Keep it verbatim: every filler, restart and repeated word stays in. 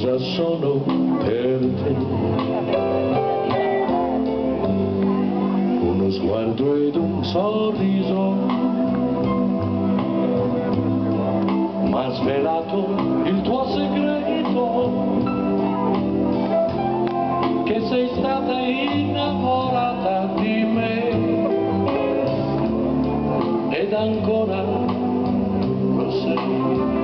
cosa sono per te. Uno sguardo ed un sorriso m'ha svelato il tuo segreto, che sei stata innamorata di me ed ancora lo sei.